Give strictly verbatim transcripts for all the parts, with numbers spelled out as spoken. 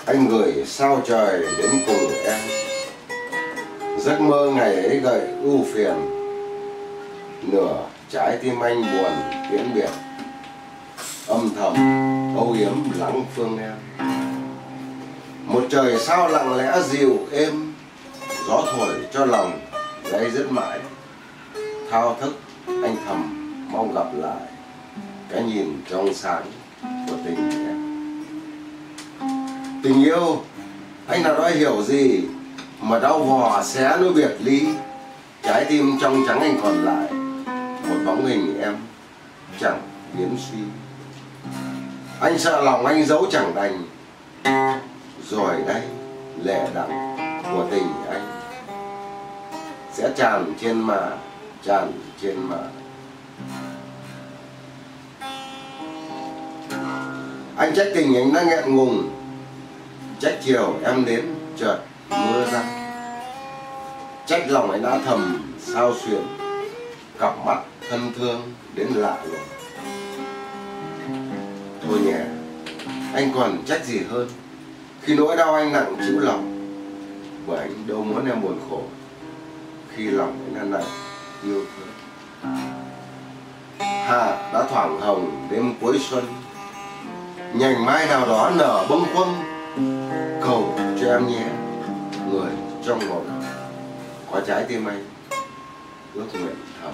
anh gửi sao trời đến cùng em. Giấc mơ ngày ấy gợi ưu phiền, nửa trái tim anh buồn tiễn biệt, âm thầm âu yếm lắng phương em. Một trời sao lặng lẽ dịu êm, gió thổi cho lòng day dứt mãi. Thao thức anh thầm mong gặp lại cái nhìn trong sáng của tình em. Tình yêu anh nào đó hiểu gì mà đau vò xé nỗi biệt ly. Trái tim trong trắng anh còn lại một bóng hình em chẳng biến suy. Anh sợ lòng anh giấu chẳng đành, rồi đây lệ đắng của tình anh sẽ tràn trên má, tràn trên má. Anh trách tình anh đã nghẹn ngùng, trách chiều em đến chợt mưa răng, trách lòng anh đã thầm sao xuyến, cặp mắt thân thương đến lạ lùng. Thôi nhé, anh còn trách gì hơn khi nỗi đau anh nặng chịu lòng, bởi anh đâu muốn em buồn khổ khi lòng anh đã nặng yêu thương. Hạ đã thoảng hồng đêm cuối xuân, nhành mai nào đó nở bâng khuâng, cầu cho em nhé người trong mộng có trái tim anh ước nguyện thầm.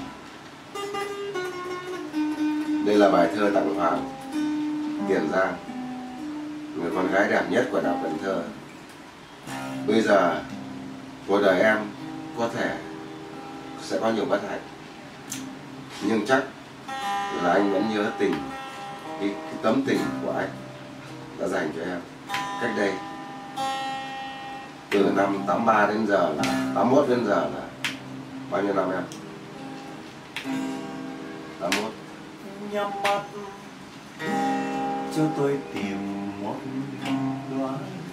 Đây là bài thơ tặng Hoàng, Tiền Giang, người con gái đẹp nhất của đảo Cần Thơ. Bây giờ cuộc đời em có thể sẽ có nhiều bất hạnh, nhưng chắc là anh vẫn nhớ tình, cái, cái tấm tình của anh đã dành cho em cách đây từ năm tám ba đến giờ là tám mốt đến giờ là bao nhiêu năm em? tám mốt. Nhắm mắt cho tôi tìm một đóa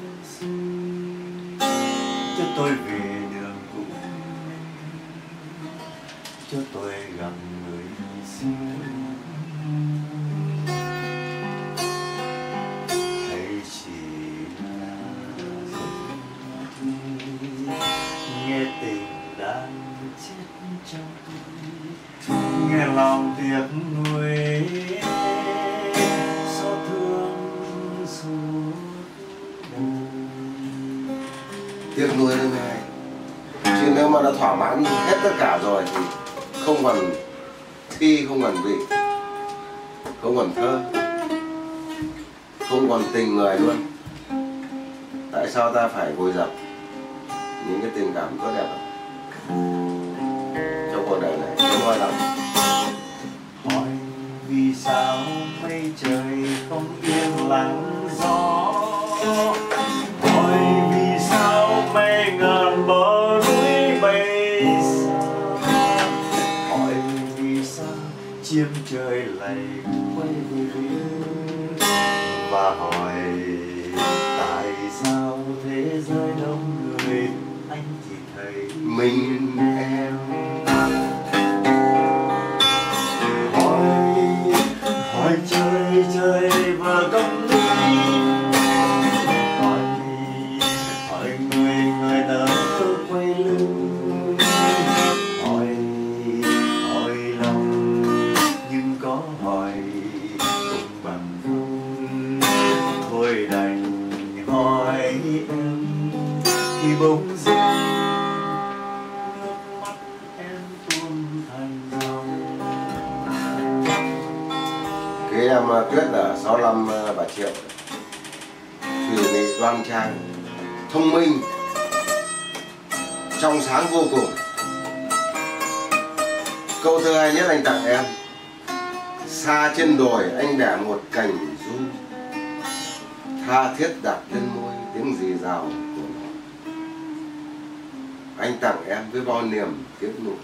cho tôi về đường cũ, cho tôi gặp người xưa. Hay chỉ là nghe tình đang chết trong tôi, nghe lòng tiếc nuối xót thương suốt đời. Tiếc nuối đấy này, chứ nếu mà đã thỏa mãn hết tất cả rồi thì không còn thi, không còn vị, không còn thơ, không còn tình người luôn. Tại sao ta phải vùi dập những cái tình cảm tốt đẹp trong cuộc đời này? Không ai lắm. Hỏi vì sao mây trời không yên lặng gió, hỏi vì sao mây ngàn bờ núi bay xa, hỏi vì sao chim trời lại quay về riêng, và hỏi tại sao thế giới đông người anh chỉ thấy Mình em. hỏi hỏi trời trời và công lý, hỏi hỏi người người đã quay lưng, hỏi hỏi lòng nhưng có hỏi cũng bằng không. Thôi đành hỏi em khi bỗng dưng nước mắt em tuôn thành dòng. Cái em Tuyết ở sáu mươi lăm Bà Triệu, thùy mị đoan trang, thông minh, trong sáng vô cùng. Câu thơ hay nhất anh tặng em: xa trên đồi anh để một cành ru, tha thiết đặt lên môi tiếng rì rào của nó. Anh tặng em với bao niềm tiếc nuối,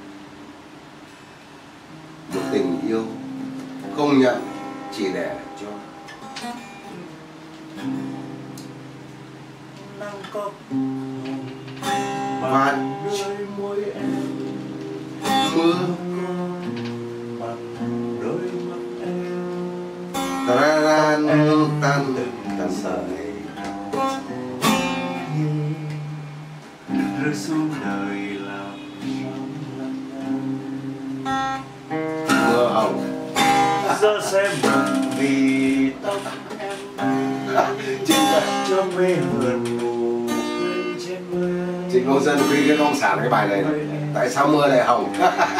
một tình yêu không nhận chỉ để cho. Nắng có Và đôi môi em, mưa bằng đôi mắt em, ta ra tan từng tan sợi giờ sẽ mừng vì tóc em cho mê hờn ngủ quên trên mây. Chị Ngô Dân Quy cái ông sản cái bài này, này. Tại sao mưa lại hồng?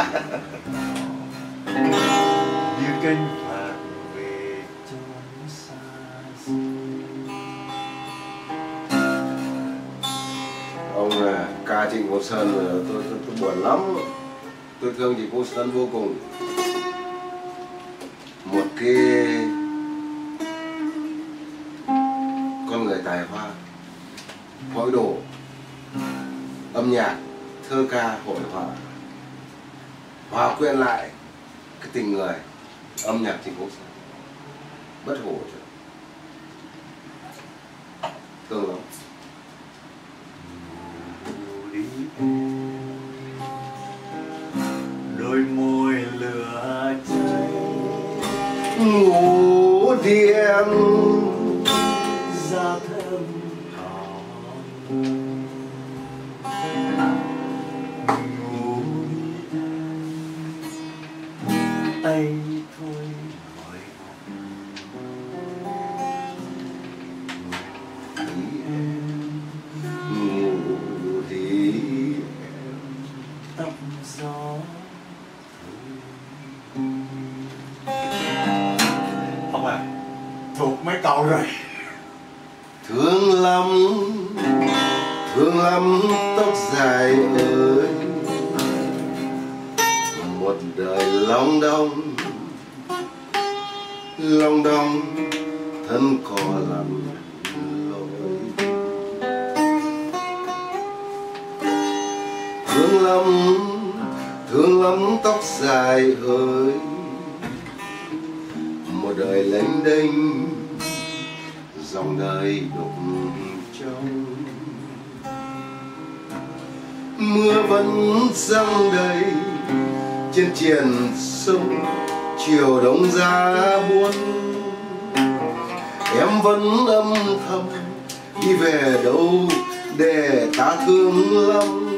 Như cánh phạt về chốn xa xôi. Ông ca Trịnh Công Sơn tôi, tôi, tôi buồn lắm. Tôi thương Trịnh Công Sơn vô cùng. Một cái con người tài hoa, phối đồ, âm nhạc, thơ ca, hội họa, hòa quyện lại cái tình người, âm nhạc Trịnh Công Sơn bất hủ. Thương lắm. Đôi môi lửa cháy Ngủ đi em, da thơm hòn. Ngủ đi em, tay thôi hỏi ngủ đi tóc gió. Không à, thuộc mấy câu rồi. thương lắm, thương lắm tóc dài ơi, một đời long đong, long đong thân cò lặn lội. Thương lắm, thương lắm tóc dài ơi, một đời lênh đênh, dòng đời đục trong. Mưa vẫn giăng đầy trên triền sông, chiều đông giá buốt. Em vẫn âm thầm đi về đâu để ta thương lắm.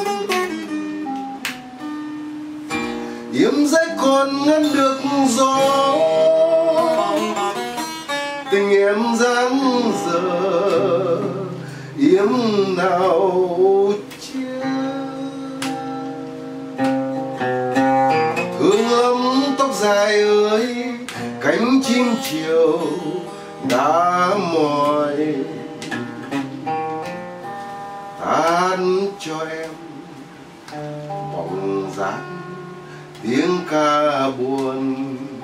Yếm rách còn ngăn được gió, tình em dáng dở yếm nào chia. Thương lắm tóc dài ơi, cánh chim chiều đã mỏi. Tán cho em bóng dáng tiếng ca buồn.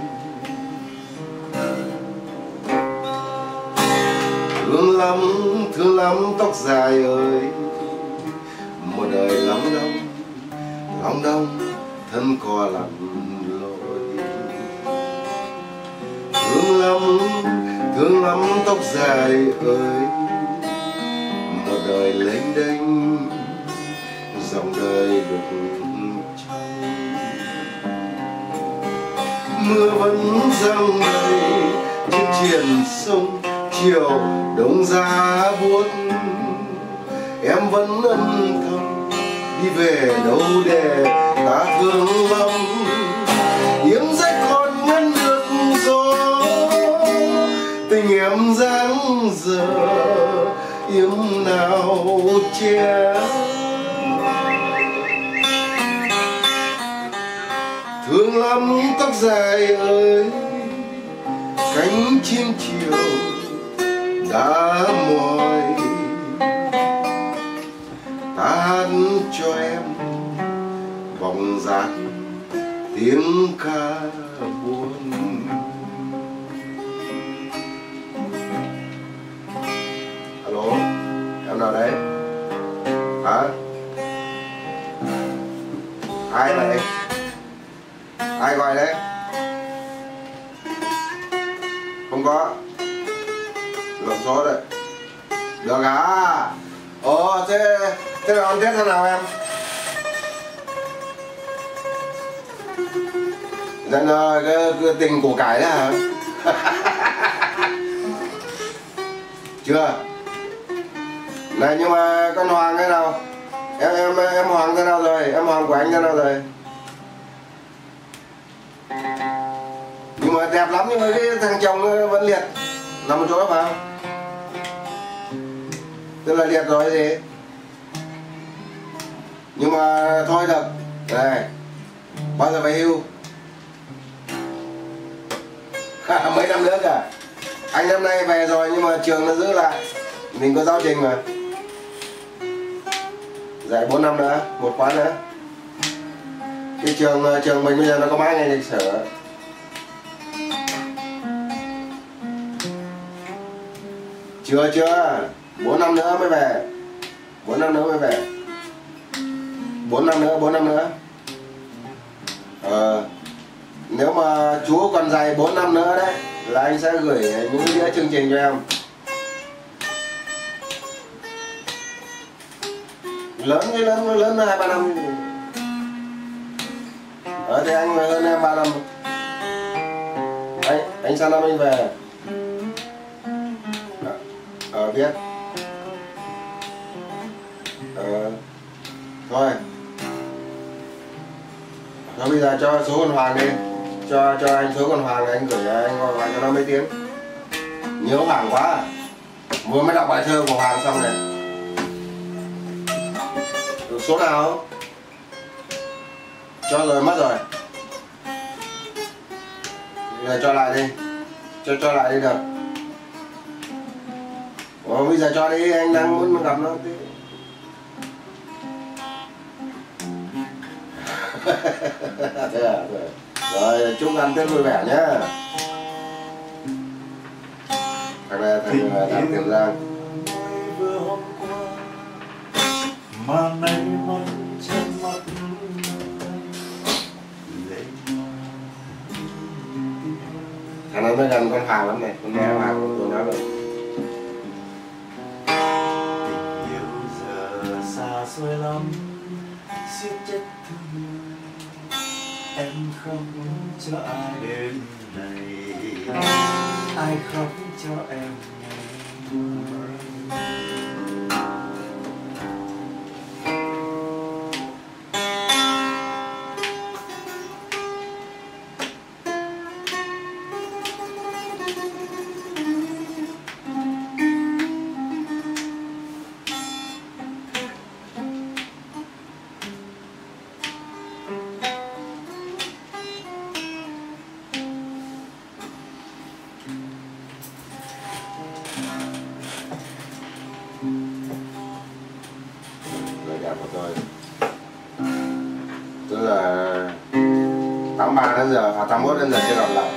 Thương lắm, thương lắm tóc dài ơi, một đời lóng đong, lóng đong thân cò lặn lội. Thương lắm, thương lắm tóc dài ơi, một đời lênh đênh, dòng đời đục trong. Mưa vẫn giăng đầy trên triền sông, chiều đông giá buốt. Em vẫn âm thầm đi về đâu để ta thương lắm. Yếm rách còn ngăn được gió, tình em dáng dở yếm nào che. Thương lắm tóc dài ơi, cánh chim chiều đã mỏi. Tán cho em vòng dáng tiếng ca buồn. Alo, em nào đấy? Hả? Ai vậy? Ai gọi đấy? Không có. Lộn số đấy. Được à? Ồ, thế thế là ăn Tết thế nào em? Dân cái, cái tình của cải đấy hả? Chưa? Này nhưng mà con Hoàng thế nào? Em em em Hoàng thế nào rồi? Em Hoàng của anh thế nào rồi? Nhưng mà đẹp lắm, nhưng mà cái thằng chồng vẫn liệt nằm một chỗ vào, tức là liệt rồi gì. Nhưng mà thôi được này, bao giờ về hưu? Mấy năm nữa cả. Anh năm nay về rồi nhưng mà trường nó giữ lại, mình có giáo trình mà, dạy bốn năm nữa, một khóa nữa. Cái trường trường mình bây giờ nó có mấy ngày lịch sử. Chưa chưa, bốn năm nữa mới về, bốn năm nữa mới về, bốn năm nữa, bốn năm nữa. Ờ, nếu mà chú còn dày bốn năm nữa đấy là anh sẽ gửi những đĩa chương trình cho em. Lớn cái lớn lớn hai ba năm. Ở thế anh hơn em ba năm. Anh anh sang năm anh về. Ờ biết. Ờ thôi. Thôi bây giờ cho số con Hoàng đi. Cho cho anh số con Hoàng này, anh gửi anh gọi cho nó mấy tiếng. Nhớ Hoàng quá à. Vừa mới đọc bài thơ của Hoàng xong này. Số nào? Cho rồi mất rồi. Bây giờ cho lại đi. Cho cho lại đi được. Ủa, bây giờ cho đi, anh đang muốn gặp nó. Thế à, rồi. Rồi, chúc ăn Tết vui vẻ nhá. Thằng này thằng làm Tiền Giang. Mà nay mắt chân mắt thằng này nó gần con Hoàng lắm này, con nghe Hoàng tôi nói rồi. Tình yêu giờ xa xôi lắm, siết chết thương em không cho ai đến này, ai khóc cho em của tôi. Tức là tám ba đến giờ, à tám mốt đến giờ chưa đọc lại.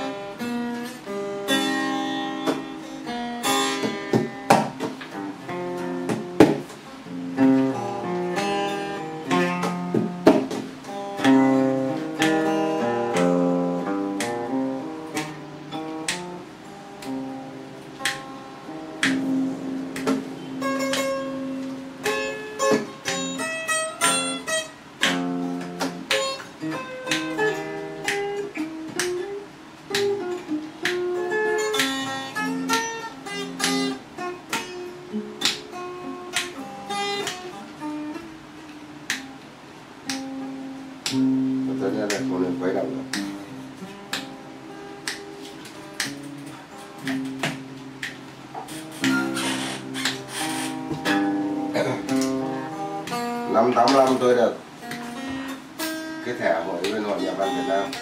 Tất nhiên là không nên quấy động nữa. Năm tám mươi lăm tôi được cái thẻ hội bên Hội Nhà văn Việt Nam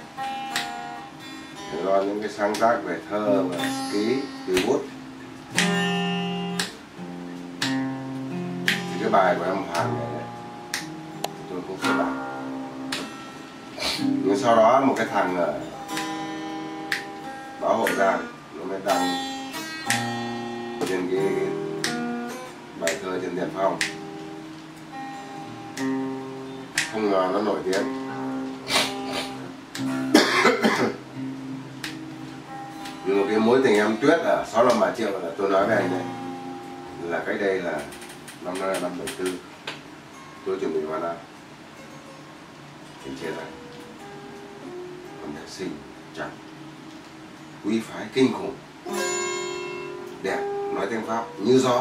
để lo những cái sáng tác về thơ và ký từ bút. Thì cái bài của em Hoàng này tôi cũng sẽ đọc. Nhưng sau đó một cái thằng ở báo Hội Giang nó mới đăng trên cái bài thơ trên Tiền Phong, không ngờ nó nổi tiếng. Nhưng mà cái mối tình em Tuyết ở sáu mươi lăm Bà Triệu là tôi nói với anh đấy, là cách đây là năm nay năm bảy tư tôi chuẩn bị vào Nam anh chia ra con đẹp xinh trắng quý phái kinh khủng đẹp, nói tiếng Pháp như gió.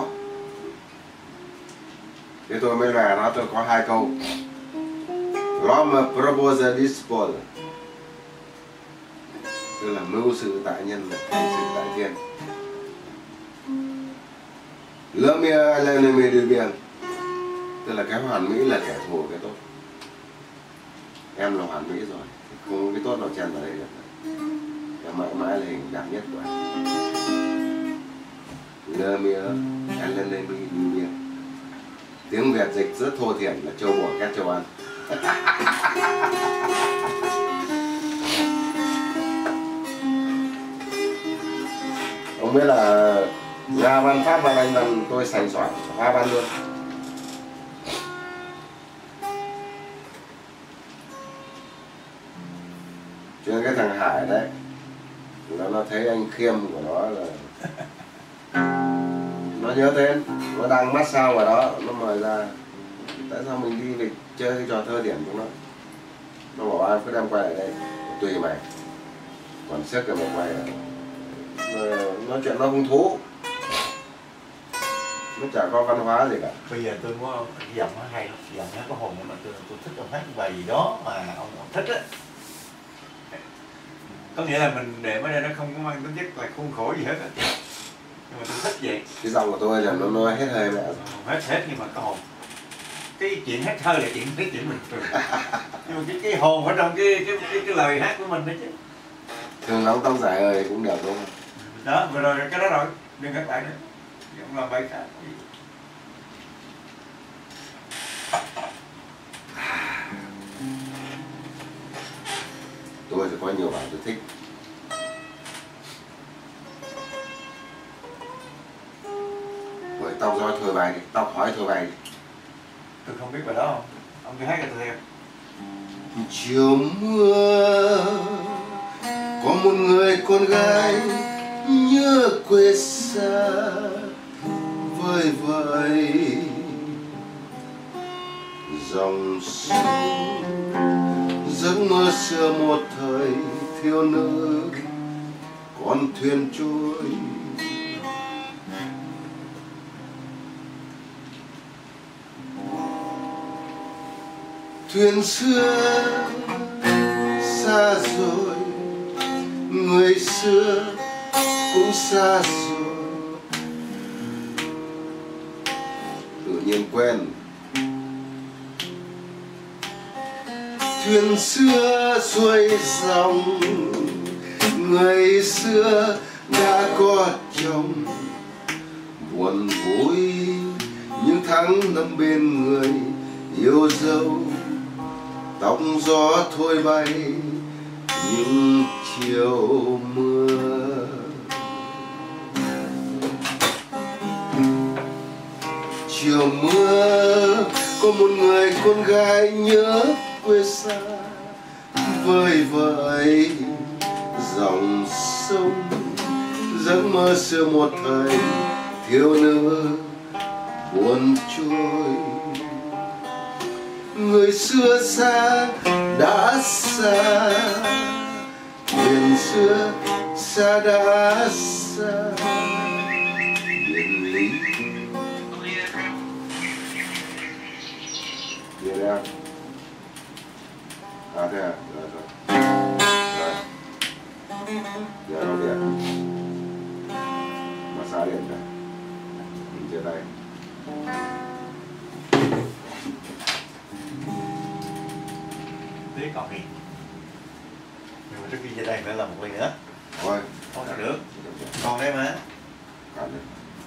Thế tôi mới là nó, tôi có hai câu: L'homme propose dispose, tức là mưu sự tại nhân, hành sự tại thiên. L'homme est l'ennemi du bien, tức là cái hoàn mỹ là kẻ thù cái tốt. Em là hoàn mỹ rồi, không có cái tốt nào chen vào đây được. Em mãi mãi là hình đẹp nhất của em. L'homme est l'ennemi du bien. Tiếng Việt dịch rất thô thiển là trâu bò két trâu ăn. Ông biết là Nga văn, Pháp văn, Anh văn tôi sành soạn hoa văn luôn. Cho nên cái thằng Hải đấy, nó, nó thấy anh Khiêm của nó là nó nhớ tên, nó đang massage vào đó, nó mời ra. Tại sao mình đi về chơi cái trò thơ điển của nó? Nó bảo anh cứ đem quay lại đây, tùy mày. Còn sức là mày quay lại. Nói chuyện nó hứng thú, nó chả có văn hóa gì cả. Bây giờ tôi có giọng nó hay lắm, giọng nó có hồn, nhưng mà tôi, tôi thích ông hát bài gì đó mà ông, ông thích á. Có nghĩa là mình để ở đây nó không có mang tính chất là khuôn khổ gì hết á, nhưng mà tôi thích vậy. Cái giọng của tôi là nó nói hết hơi mẹ. Hết hết nhưng mà có hồn. Cái chuyện hát thơ là chuyện cái chuyện mình thường. Nhưng mà cái cái hồn ở trong cái cái cái, cái lời hát của mình đấy chứ. Thường lắm tóc dài ơi cũng đẹp đúng không? Đó, vừa rồi cái đó rồi, đừng hát lại nữa. Giọng làm bài khác. Tôi thì có nhiều bài tôi thích. Bởi tóc roi thôi bài đi, tóc hói thôi bài đi. Tôi không biết bài đó không? Ông cứ hát cho tôi theo. Chiều mưa có một người con gái nhớ quê xa vơi vợi dòng sông, giấc mơ xưa một thời thiếu nữ con thuyền trôi. Thuyền xưa xa rồi, người xưa cũng xa rồi, tự nhiên quên. Thuyền xưa xuôi dòng, người xưa đã có chồng. Buồn vui những tháng năm bên người yêu dấu, tóc gió thôi bay những chiều mưa. Chiều mưa có một người con gái nhớ quê xa vơi vợi dòng sông, giấc mơ xưa một thời thiếu nữ buồn trôi. Người xưa xa đã xa, thuyền xưa xa đã xa, biệt lý. Biết em. À thế à, rồi rồi. Rồi. Giờ đâu điện. Massage điện này. Mình chia tay. Tiếc còn gì. Nhưng mà trước khi chia tay phải làm một ly nữa. Thôi. Không sao được. Còn đây mà. Còn đây.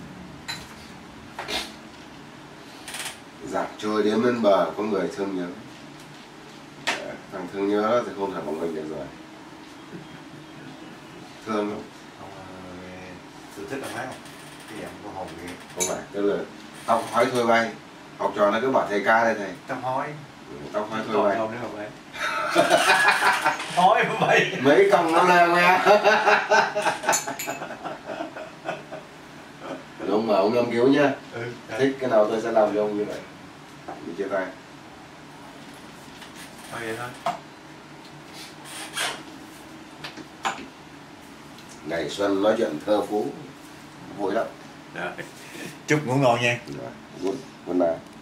Dạt trôi đến bên bờ có người thương nhớ. Thằng thương nhớ thì không thể bằng mình được rồi. Thương không? Tôi thích ông hát không? Cái giọng của hồn kìa. Không phải, tức là tóc hói thôi bay. Học trò nó cứ bảo thầy ca đây thầy. Tóc hói. Tóc hói thôi bay. Không đấy không đấy. Hói với bay. Mấy còng nó leo nghe. Ông mà ông ngâm cứu nhá. Ừ, thích cái nào tôi sẽ làm cho ông như vậy. Mình chia tay. Thôi vậy thôi. Ngày xuân nói chuyện thơ phú vui lắm. Chúc ngủ ngon nha. Good, good night.